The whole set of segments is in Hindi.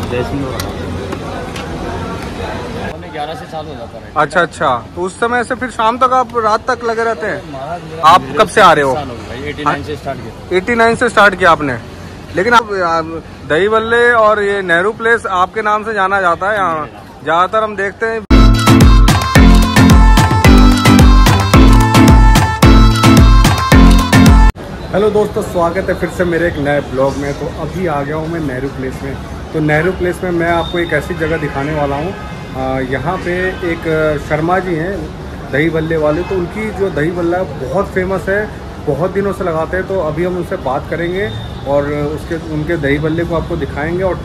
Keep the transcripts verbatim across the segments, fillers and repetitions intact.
ग्यारह से चालू हो जाता है। अच्छा अच्छा, तो उस समय से फिर शाम तक आप रात तक लगे रहते हैं? आप कब से आ रहे हो? उन्यासी से स्टार्ट किया। उन्यासी से स्टार्ट किया आपने, लेकिन आप दही बल्ले और ये नेहरू प्लेस आपके नाम से जाना जाता है यहाँ ज्यादातर हम देखते हैं। हेलो दोस्तों, स्वागत है फिर से मेरे एक नए ब्लॉग में। तो अभी आ गया हूँ मैं नेहरू प्लेस में। तो नेहरू प्लेस में मैं आपको एक ऐसी जगह दिखाने वाला हूँ, यहाँ पे एक शर्मा जी हैं दही बल्ले वाले। तो उनकी जो दही बल्ला बहुत फेमस है, बहुत दिनों से लगाते हैं। तो अभी हम उनसे बात करेंगे और उसके उनके दही बल्ले को आपको दिखाएंगे और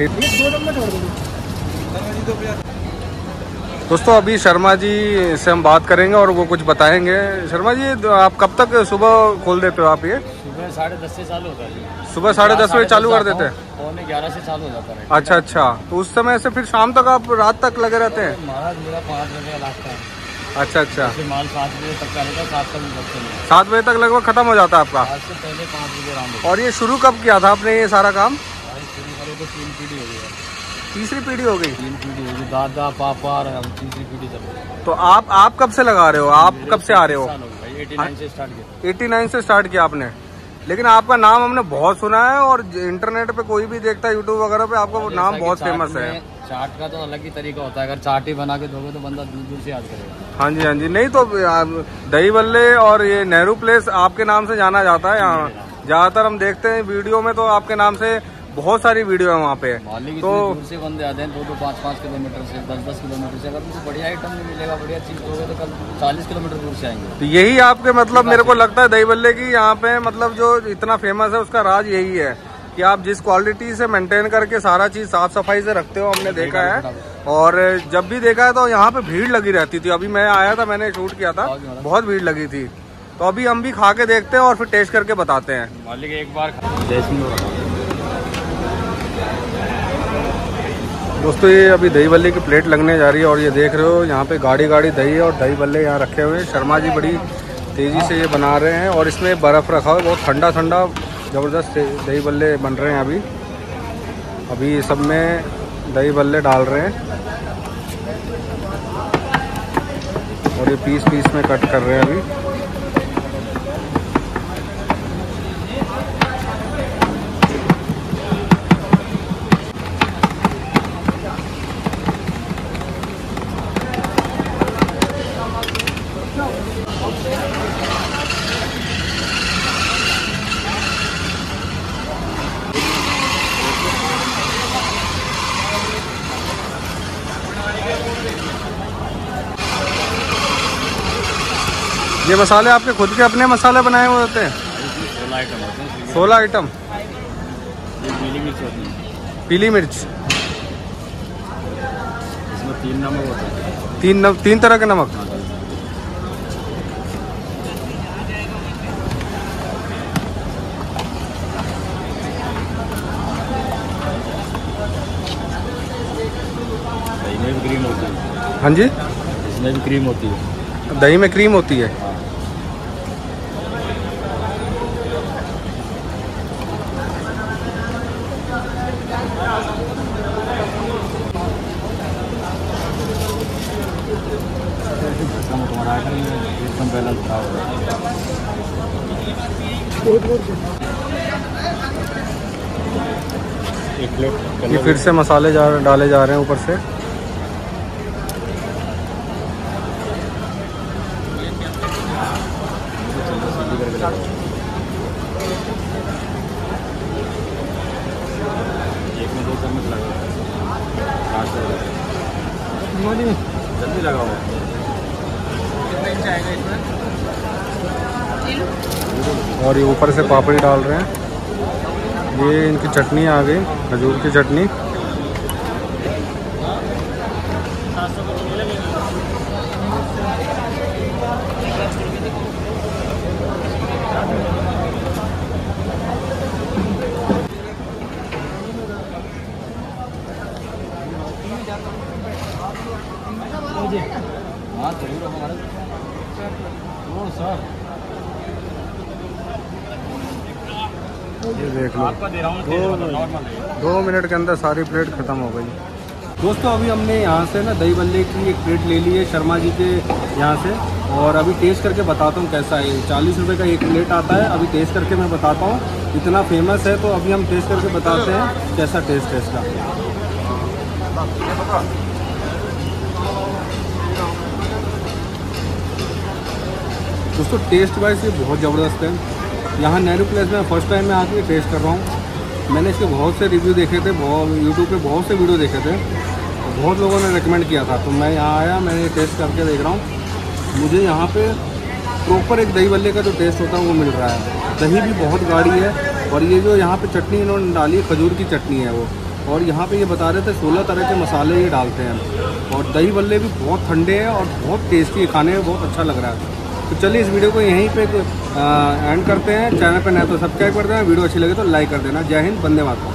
दोस्तों अभी शर्मा जी से हम बात करेंगे और वो कुछ बताएंगे। शर्मा जी, आप कब तक सुबह खोल देते हो? आप ये सुबह साढ़े दस से चालू होता है। सुबह साढ़े दस बजे चालू कर देते हैं? पौने ग्यारह से चालू हो जाता है। अच्छा अच्छा, तो उस समय से फिर शाम तक आप रात तक लगे रहते हैं? महाराज मेरा पाँच बजे का लास्ट टाइम। अच्छा अच्छा, माल सात बजे तक का रहेगा, सात तक सात बजे तक लगभग खत्म हो जाता है आपका? आज से पहले पाँच बजे राम। और ये शुरू कब किया था आपने ये सारा काम? शुरू करो तो तीन पीढ़ी हो गई। तीसरी पीढ़ी हो गई? तीन पीढ़ी हो गई, दादा पापा और हम तीसरी पीढ़ी चल रही। तो आप आप कब से लगा रहे हो? आप कब से आ रहे हो? उन्यासी से स्टार्ट किया। उन्यासी से स्टार्ट किया आपने, लेकिन आपका नाम हमने बहुत सुना है और इंटरनेट पे कोई भी देखता है, यूट्यूब वगैरह पे, आपका नाम बहुत फेमस है। चाट का तो अलग ही तरीका होता है, अगर चाट ही बना के दोगे तो बंदा दूर दूर से याद करेगा। हाँ जी हाँ जी, नहीं तो दही बल्ले और ये नेहरू प्लेस आपके नाम से जाना जाता है यहाँ ज्यादातर हम देखते हैं वीडियो में। तो आपके नाम से बहुत सारी वीडियो है वहाँ पे। तो दूर से बंदे आते हैं, दो दो पाँच पाँच किलोमीटर से, दस दस किलोमीटर से। अगर उनको बढ़िया आइटम नहीं मिलेगा, बढ़िया चीज दोगे तो कल चालीस किलोमीटर दूर से आएंगे। तो यही आपके मतलब मेरे को लगता है दही बल्ले की यहाँ पे मतलब जो इतना फेमस है उसका राज यही है कि आप जिस क्वालिटी से मेंटेन करके सारा चीज साफ सफाई से रखते हो, हमने देखा है। और जब भी देखा है तो यहाँ पे भीड़ लगी रहती थी। अभी मैं आया था, मैंने शूट किया था, बहुत भीड़ लगी थी। तो अभी हम भी खा के देखते हैं और फिर टेस्ट करके बताते हैं। मालिक एक बार दोस्तों ये अभी दही बल्ले की प्लेट लगने जा रही है और ये देख रहे हो यहाँ पे गाड़ी गाड़ी दही और दही बल्ले यहाँ रखे हुए हैं। शर्मा जी बड़ी तेज़ी से ये बना रहे हैं और इसमें बर्फ़ रखा हुआ है, बहुत ठंडा ठंडा ज़बरदस्त दही बल्ले बन रहे हैं। अभी अभी सब में दही बल्ले डाल रहे हैं और ये पीस पीस में कट कर रहे हैं अभी। ये मसाले आपके खुद के अपने मसाले बनाए हुए होते हैं? सोलह आइटम होते हैं। सोलह आइटम? ये पीली मिर्च होती है। पीली मिर्च? इसमें तीन नमक होते हैं। तीन नम, तीन तरह के नमक? दही में भी क्रीम होती है। हाँ जी, इसमें भी क्रीम होती है। दही में क्रीम होती है? तुम्हारा एकदम बैलेंस था। एक प्लेट ये फिर से मसाले जा डाले जा रहे हैं ऊपर से। एक में दो चम्मच लगा, जल्दी लगाओ। और ये ऊपर से पापड़ी डाल रहे हैं। ये इनकी चटनी आ गई, खजूर की चटनी। हाँ जरूर हमारा वो सर ये देख लो, आपका दे रहा हूँ दो, नॉर्मल है। दो मिनट के अंदर सारी प्लेट ख़त्म हो गई। दोस्तों अभी हमने यहाँ से ना दही बल्ले की एक प्लेट ले ली है शर्मा जी के यहाँ से, और अभी टेस्ट करके बताता हूँ कैसा है। चालीस रुपये का एक प्लेट आता है, अभी टेस्ट करके मैं बताता हूँ। इतना फेमस है तो अभी हम टेस्ट करके बताते हैं कैसा टेस्ट है इसका। दोस्तों टेस्ट वाइज ये बहुत ज़बरदस्त है। यहाँ नेहरू प्लेस में फर्स्ट टाइम मैं आके टेस्ट कर रहा हूँ। मैंने इसके बहुत से रिव्यू देखे थे, बहुत यूट्यूब पे बहुत से वीडियो देखे थे, बहुत लोगों ने रेकमेंड किया था, तो मैं यहाँ आया, मैंने टेस्ट करके देख रहा हूँ। मुझे यहाँ पे प्रॉपर एक दही बल्ले का जो टेस्ट होता है वो मिल रहा है। दही भी बहुत गाढ़ी है, और ये जो यहाँ पे चटनी इन्होंने डाली है खजूर की चटनी है वो, और यहाँ पे ये बता रहे थे सोलह तरह के मसाले ये डालते हैं, और दही बल्ले भी बहुत ठंडे हैं और बहुत टेस्टी है, खाने में बहुत अच्छा लग रहा है। तो चलिए इस वीडियो को यहीं पे एंड करते हैं। चैनल पर नया तो सब्सक्राइब कर देना, वीडियो अच्छी लगे तो लाइक कर देना। जय हिंद, वंदे मातरम।